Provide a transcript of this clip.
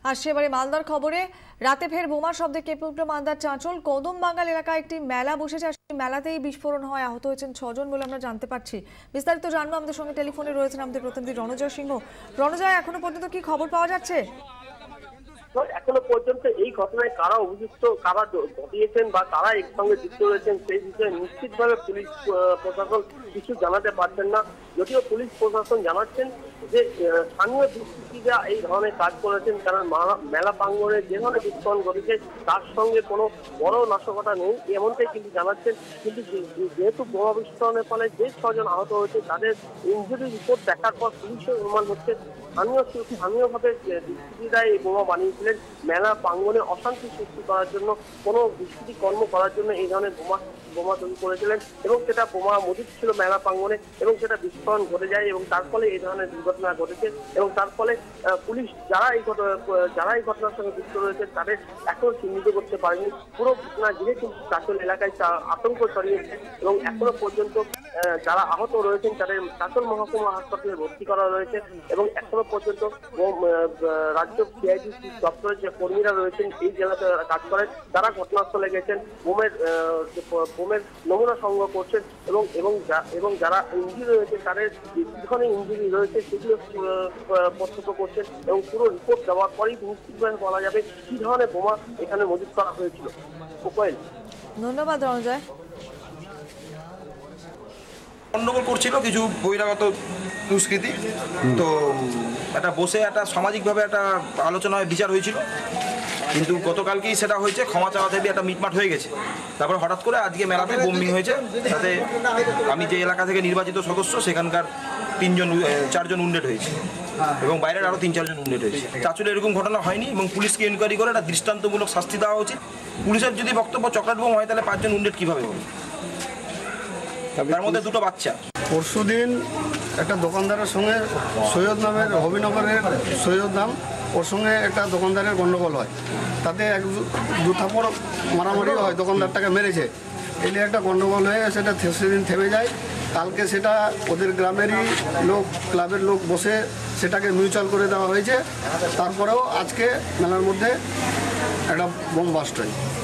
আসছে এবারে মালদার খবরে। রাতে ফের বোমার শব্দে কেঁপে উঠল মালদার চাঁচল কদম বাঙ্গাল এলাকায় একটি মেলা বসেছে। আর সেই মেলাতেই বিস্ফোরণ হয়, আহত হয়েছেন 6 জন বলে আমরা জানতে পারছি। বিস্তারিত জানবো, আমাদের সঙ্গে টেলিফোনে রয়েছেন আমাদের প্রতিনিধি রণজয় সিংহ। রণজয়, এখনো পর্যন্ত কি খবর পাওয়া যাচ্ছে? এখনো পর্যন্ত এই ঘটনায় কারা অভিযুক্ত, কারা ঘটিয়েছেন বা কারা এর সঙ্গে যুক্ত রয়েছেন সেই বিষয়ে নিশ্চিতভাবে পুলিশ প্রশাসন কিছু জানাতে পারছেন না। যদিও পুলিশ প্রশাসন জানাচ্ছেন যে স্থানীয় দুষ্কৃতীরা এই ধরনের কাজ করেছেন, কারণ মেলা প্রাঙ্গণে যে ধরনের বিস্ফোরণ ঘটেছে তার সঙ্গে কোনো বড় নাশকতা নেই এমনটাই কিন্তু জানাচ্ছেন। কিন্তু যেহেতু বোমা বিস্ফোরণের ফলে যে 6 জন আহত হয়েছে তাদের ইনজুরি রিপোর্ট দেখার পর পুলিশের অনুমান হচ্ছে স্থানীয়ভাবে দুষ্কৃতীরা এই বোমা বানিয়েছিলেন মেলা প্রাঙ্গণে অশান্তি সৃষ্টি করার জন্য, কোনো দুষ্কৃতি কর্ম করার জন্য এই ধরনের বোমা তৈরি করেছিলেন এবং সেটা বোমা মজুদ ছিল মেলা প্রাঙ্গণে এবং সেটা বিস্ফোরণ ঘটে যায় এবং তার ফলে এই ধরনের দুর্ঘটনা ঘটেছে। এবং তার ফলে পুলিশ যারা এই ঘটনার সঙ্গে যুক্ত রয়েছে তাদের এখনো চিহ্নিত করতে পারেনি। পুরো ঘটনা ঘিরে কিন্তু চাঁচল এলাকায় আতঙ্ক ছড়িয়েছে এবং এখনো পর্যন্ত যারা আহত রয়েছেন তাদের চাঁচল মহকুমা হাসপাতালে ভর্তি করা রয়েছে এবং এখনো পর্যন্ত রাজ্য সিআইডি দপ্তরের যে কর্মীরা রয়েছেন এই জেলাতে কাজ করেন তারা ঘটনাস্থলে গেছেন, বোমের নমুনা সংগ্রহ করছেন এবং যারা ইঞ্জুরি রয়েছে তাদের যে ধরনের ইঞ্জুরি রয়েছে সেগুলো প্রত্যক্ষ করছেন এবং পুরো রিপোর্ট দেওয়ার পরেই নিশ্চিতভাবে বলা যাবে কি ধরনের বোমা এখানে মজুত করা হয়েছিল। ধন্যবাদ রণজয়। গন্ডগোল করছিল কিছু বহিরাগত দুষ্কৃতী, তো একটা বসে একটা সামাজিকভাবে একটা আলোচনায় বিচার হয়েছিল, কিন্তু গতকালকেই সেটা হয়েছে, ক্ষমা চাওয়া থেকে একটা মিটমাট হয়ে গেছে। তারপর হঠাৎ করে আজকে মেলাতে বোম্বিং হয়েছে, তাতে আমি যে এলাকা থেকে নির্বাচিত সদস্য সেখানকার 4 জন উন্ডেড হয়েছে এবং বাইরের আরও 3-4 জন উন্ডেড হয়েছে। চাঁচলে এরকম ঘটনা হয়নি এবং পুলিশকে ইনকোয়ারি করে একটা দৃষ্টান্তমূলক শাস্তি দেওয়া উচিত। পুলিশের যদি বক্তব্য চকলেট বোম হয় তাহলে 5 জন উন্ডেড কীভাবে হবে, তার মধ্যে 2টো বাচ্চা। পরশুদিন একটা দোকানদারের সঙ্গে সৈয়দ নামের হবিনগরের সৈয়দ নাম, ওর সঙ্গে একটা দোকানদারের গণ্ডগোল হয়, তাতে 1-2 থাপড় মারামারি হয়, দোকানদারটাকে মেরেছে। এই নিয়ে একটা গণ্ডগোল হয়ে সেটা সেদিন থেমে যায়। কালকে সেটা ওদের গ্রামেরই লোক, ক্লাবের লোক বসে সেটাকে মিউচুয়াল করে দেওয়া হয়েছে। তারপরেও আজকে মেলার মধ্যে একটা বোম বাস্ট হয়।